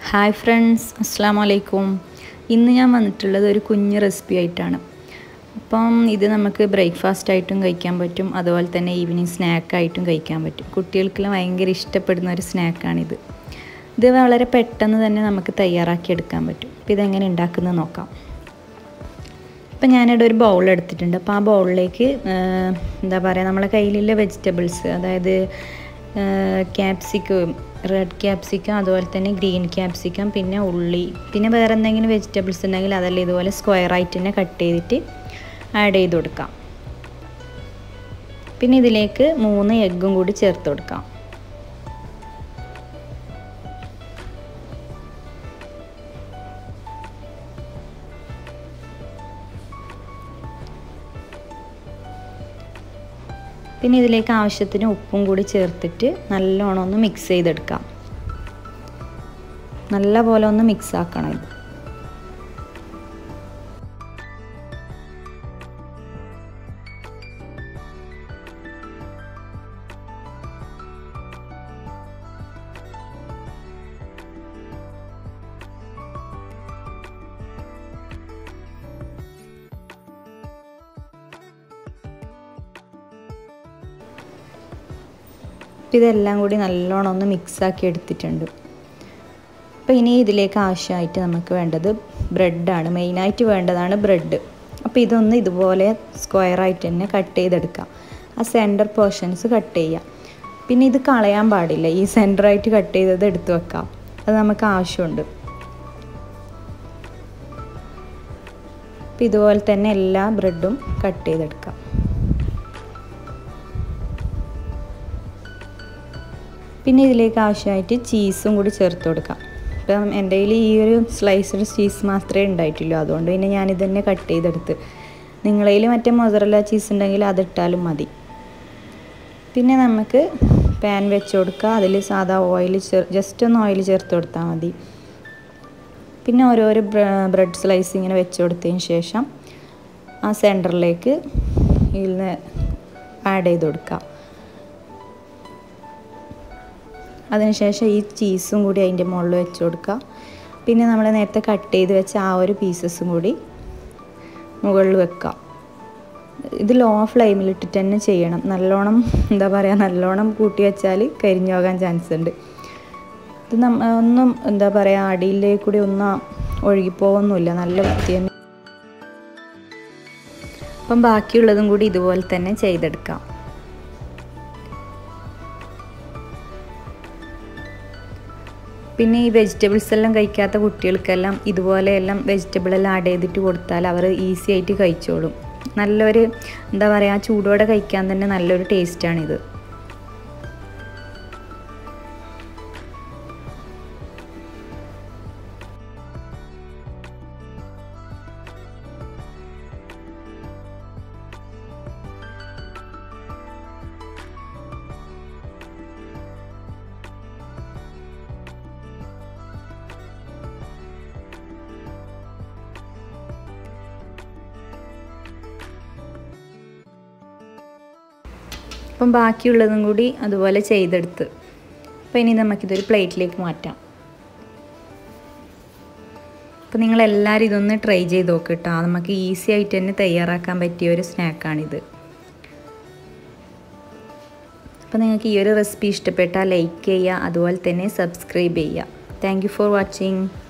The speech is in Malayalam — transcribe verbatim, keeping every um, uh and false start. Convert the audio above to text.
ഹായ് ഫ്രണ്ട്സ്, അസ്സലാമു അലൈക്കും. ഇന്ന് ഞാൻ വന്നിട്ടുള്ളത് ഒരു കുഞ്ഞ് റെസിപ്പി ആയിട്ടാണ്. അപ്പം ഇത് നമുക്ക് ബ്രേക്ക്ഫാസ്റ്റ് ആയിട്ടും കഴിക്കാൻ പറ്റും, അതുപോലെ തന്നെ ഈവനിങ് സ്നാക്കായിട്ടും കഴിക്കാൻ പറ്റും. കുട്ടികൾക്കെല്ലാം ഭയങ്കര ഇഷ്ടപ്പെടുന്ന ഒരു സ്നാക്കാണിത്. ഇത് വളരെ പെട്ടെന്ന് തന്നെ നമുക്ക് തയ്യാറാക്കിയെടുക്കാൻ പറ്റും. അപ്പോൾ ഇതെങ്ങനെ ഉണ്ടാക്കുന്നത് നോക്കാം. ഇപ്പം ഞാനിവിടെ ഒരു ബൗൾ എടുത്തിട്ടുണ്ട്. അപ്പോൾ ആ ബൗളിലേക്ക് എന്താ പറയുക, നമ്മളെ കയ്യിലുള്ള വെജിറ്റബിൾസ്, അതായത് ക്യാപ്സിക്കം, റെഡ് ക്യാപ്സിക്കം, അതുപോലെ തന്നെ ഗ്രീൻ ക്യാപ്സിക്കം, പിന്നെ ഉള്ളി, പിന്നെ വേറെ എന്തെങ്കിലും വെജിറ്റബിൾസ് ഉണ്ടെങ്കിൽ അതെല്ലാം ഇതുപോലെ സ്ക്വയറായിട്ട് തന്നെ കട്ട് ചെയ്തിട്ട് ആഡ് ചെയ്ത് കൊടുക്കാം. പിന്നെ ഇതിലേക്ക് മൂന്ന് എഗ്ഗും കൂടി ചേർത്ത് കൊടുക്കാം. പിന്നെ ഇതിലേക്ക് ആവശ്യത്തിന് ഉപ്പും കൂടി ചേർത്തിട്ട് നല്ലോണം ഒന്ന് മിക്സ് ചെയ്തെടുക്കാം. നല്ല പോലെ ഒന്ന് മിക്സ് ആക്കണം ഇത്. ഇതെല്ലാം കൂടി നല്ലോണം ഒന്ന് മിക്സാക്കി എടുത്തിട്ടുണ്ട്. അപ്പോൾ ഇനി ഇതിലേക്ക് ആവശ്യമായിട്ട് നമുക്ക് വേണ്ടത് ബ്രെഡാണ്. മെയിനായിട്ട് വേണ്ടതാണ് ബ്രെഡ്. അപ്പോൾ ഇതൊന്ന് ഇതുപോലെ സ്ക്വയറായിട്ട് തന്നെ കട്ട് ചെയ്തെടുക്കാം. ആ സെൻറ്റർ പോർഷൻസ് കട്ട് ചെയ്യാം. പിന്നെ ഇത് കളയാൻ പാടില്ല. ഈ സെൻറ്ററായിട്ട് കട്ട് ചെയ്തത് എടുത്ത് വെക്കാം. അത് നമുക്ക് ആവശ്യമുണ്ട്. അപ്പോൾ ഇതുപോലെ തന്നെ എല്ലാ ബ്രെഡും കട്ട് ചെയ്തെടുക്കാം. പിന്നെ ഇതിലേക്ക് ആവശ്യമായിട്ട് ചീസും കൂടി ചേർത്ത് കൊടുക്കാം. ഇപ്പം എൻ്റെ കയ്യിൽ ഈ ഒരു സ്ലൈസ്ഡ് ചീസ് മാത്രമേ ഉണ്ടായിട്ടുള്ളൂ, അതുകൊണ്ട് പിന്നെ ഞാനിത് തന്നെ കട്ട് ചെയ്തെടുത്ത്. നിങ്ങളുടെ കയ്യിൽ മറ്റേ മൊസറല്ല ചീസ് ഉണ്ടെങ്കിൽ അതിട്ടാലും മതി. പിന്നെ നമുക്ക് പാൻ വെച്ച് കൊടുക്കുക. അതിൽ സാധാ ഓയിൽ ചേർ ജസ്റ്റ് ഒന്ന് ഓയിൽ ചേർത്ത് കൊടുത്താൽ മതി. പിന്നെ ഓരോരോ ബ്രെഡ് സ്ലൈസ് ഇങ്ങനെ വെച്ച് കൊടുത്തതിന് ശേഷം ആ സെൻറ്ററിലേക്ക് ഇതിൽ ആഡ് ചെയ്ത് കൊടുക്കാം. അതിനുശേഷം ഈ ചീസും കൂടി അതിൻ്റെ മുകളിൽ വെച്ച് കൊടുക്കുക. പിന്നെ നമ്മൾ നേരത്തെ കട്ട് ചെയ്ത് വെച്ച ആ ഒരു പീസസും കൂടി മുകളിൽ വെക്കുക. ഇത് ലോ ഫ്ലെയിമിലിട്ടിട്ട് തന്നെ ചെയ്യണം. നല്ലോണം എന്താ പറയുക, നല്ലോണം കൂട്ടി വെച്ചാൽ കരിഞ്ഞു പോകാൻ ചാൻസ് ഉണ്ട്. ഇത് നമ്മ ഒന്നും എന്താ പറയുക, അടിയിലേക്ക് കൂടി ഒന്നും ഒഴുകിപ്പോകൊന്നുമില്ല, നല്ല വൃത്തി തന്നെ. അപ്പം ബാക്കിയുള്ളതും കൂടി ഇതുപോലെ തന്നെ ചെയ്തെടുക്കാം. പിന്നെ ഈ വെജിറ്റബിൾസ് എല്ലാം കഴിക്കാത്ത കുട്ടികൾക്കെല്ലാം ഇതുപോലെയെല്ലാം വെജിറ്റബിളെല്ലാം ആഡ് ചെയ്തിട്ട് കൊടുത്താൽ അവർ ഈസി ആയിട്ട് കഴിച്ചോളും. നല്ലൊരു എന്താ പറയുക, ചൂടോടെ കഴിക്കാൻ തന്നെ നല്ലൊരു ടേസ്റ്റാണിത്. അപ്പം ബാക്കിയുള്ളതും കൂടി അതുപോലെ ചെയ്തെടുത്ത്. അപ്പോൾ ഇനി നമുക്കിതൊരു പ്ലേറ്റിലേക്ക് മാറ്റാം. അപ്പോൾ നിങ്ങളെല്ലാവരും ഇതൊന്ന് ട്രൈ ചെയ്ത് നോക്ക് കേട്ടോ. നമുക്ക് ഈസി ആയിട്ട് തന്നെ തയ്യാറാക്കാൻ പറ്റിയ ഒരു സ്നാക്കാണിത്. അപ്പോൾ നിങ്ങൾക്ക് ഈ ഒരു റെസിപ്പി ഇഷ്ടപ്പെട്ടാൽ ലൈക്ക് ചെയ്യുക, അതുപോലെ തന്നെ സബ്സ്ക്രൈബ് ചെയ്യുക. Thank you for watching.